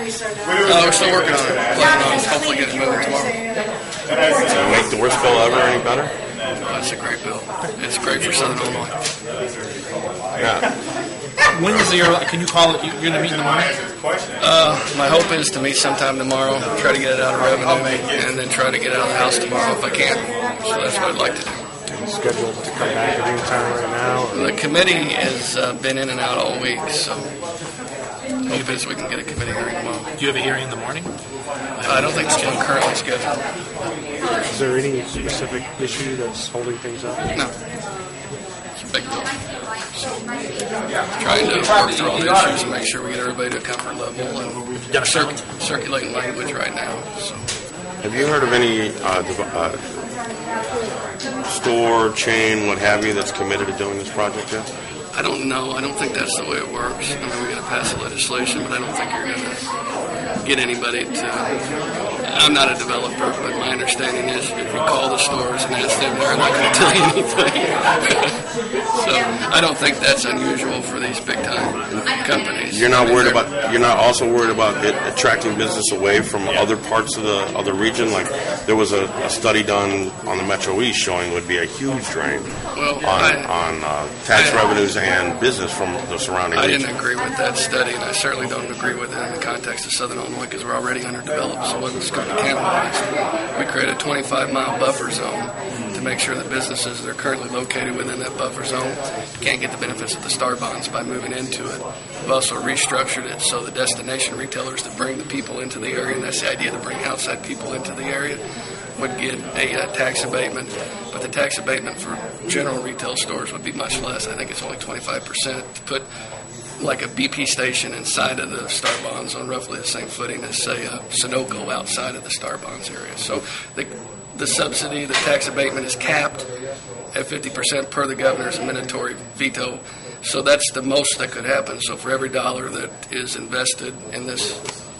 We're still working on it. Planning on hopefully getting it moving tomorrow. Does it make the worst bill ever any better? It's a great bill. It's great for Southern Illinois. Yeah. When is your? Can you call it? You're going to meet in the morning. My hope is to meet sometime tomorrow, try to get it out of revenue, and then try to get it out of the House tomorrow if I can. So that's what I'd like to do. Scheduled to come back at any time right now? The committee has been in and out all week, so hope is we can get a committee hearing tomorrow. Do you have a hearing in the morning? I don't think it's currently scheduled. Is there any specific issue that's holding things up? No. It's a big deal. So, trying to work through all the issues and make sure we get everybody to a comfort level and circulating language right now. So. Have you heard of any store, chain, what have you, that's committed to doing this project yet? I don't know. I don't think that's the way it works. I mean, we're going to pass the legislation, but I don't think you're going to get anybody to... I'm not a developer, but my understanding is if you call the stores and ask them, they're not going to tell you anything. So I don't think that's unusual for these big-time companies. You're not worried about. You're not also worried about it attracting business away from other parts of the region. Like there was a study done on the Metro East showing it would be a huge drain on tax revenues and business from the surrounding region. I didn't agree with that study, and I certainly don't agree with it in the context of Southern Illinois because we're already underdeveloped. So what's going to be cannibalized? We created a 25-mile buffer zone to make sure that businesses that are currently located within that buffer zone can't get the benefits of the STAR bonds by moving into it. We've also restructured it so the destination retailers that bring the people into the area, and that's the idea to bring outside people into the area, would get a tax abatement. But the tax abatement for general retail stores would be much less. I think it's only 25% to put like a BP station inside of the STAR bonds on roughly the same footing as, say, a Sunoco outside of the STAR bonds area. So the subsidy, the tax abatement is capped at 50% per the governor's mandatory veto. So that's the most that could happen. So for every dollar that is invested in this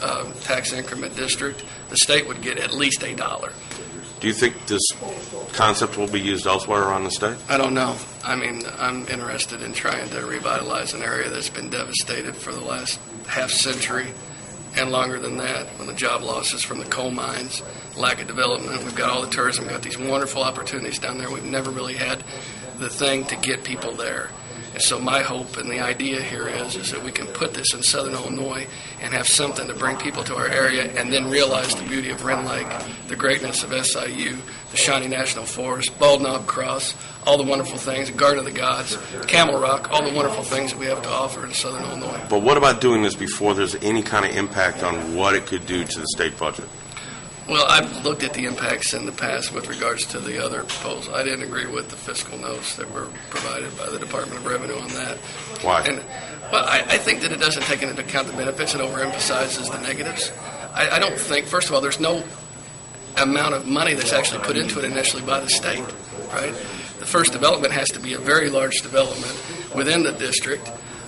tax increment district, the state would get at least $1. Do you think this concept will be used elsewhere around the state? I don't know. I mean, I'm interested in trying to revitalize an area that's been devastated for the last half century and longer than that, when the job losses from the coal mines, lack of development. We've got all the tourism, we've got these wonderful opportunities down there. We've never really had the thing to get people there. And so my hope and the idea here is that we can put this in Southern Illinois and have something to bring people to our area and then realize the beauty of Wren Lake, the greatness of SIU, the Shawnee National Forest, Bald Knob Cross, all the wonderful things, Garden of the Gods, Camel Rock, all the wonderful things that we have to offer in Southern Illinois. But what about doing this before there's any kind of impact on what it could do to the state budget? Well, I've looked at the impacts in the past with regards to the other proposal. I didn't agree with the fiscal notes that were provided by the Department of Revenue on that. Why? Well, I think that it doesn't take into account the benefits and overemphasizes the negatives. I don't think, first of all, there's no amount of money that's actually put into it initially by the state, right? The first development has to be a very large development within the district.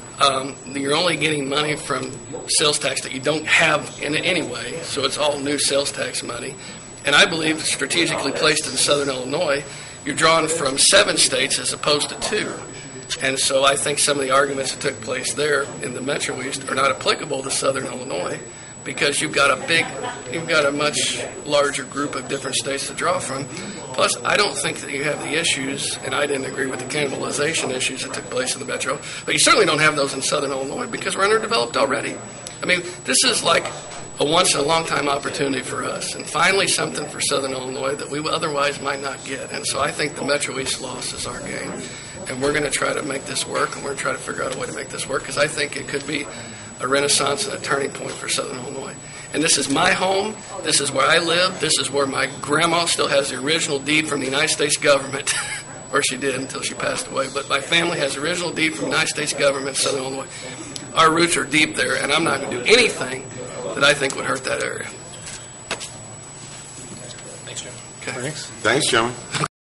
You're only getting money from sales tax that you don't have in it anyway, so it's all new sales tax money. And I believe strategically placed in Southern Illinois, you're drawn from 7 states as opposed to 2. And so I think some of the arguments that took place there in the Metro East are not applicable to Southern Illinois because you've got a much larger group of different states to draw from. Plus, I don't think that you have the issues, and I didn't agree with the cannibalization issues that took place in the Metro, but you certainly don't have those in Southern Illinois because we're underdeveloped already. I mean, this is like a once-in-a-long-time opportunity for us, and finally something for Southern Illinois that we otherwise might not get. And so I think the Metro East loss is our game, and we're going to try to make this work, and we're going to try to figure out a way to make this work because I think it could be a renaissance and a turning point for Southern Illinois. And this is my home. This is where I live. This is where my grandma still has the original deed from the United States government, or she did until she passed away. But my family has the original deed from the United States government, Southern Illinois. Our roots are deep there, and I'm not going to do anything that I think would hurt that area. Thanks, Jim. Okay. Thanks, Jim.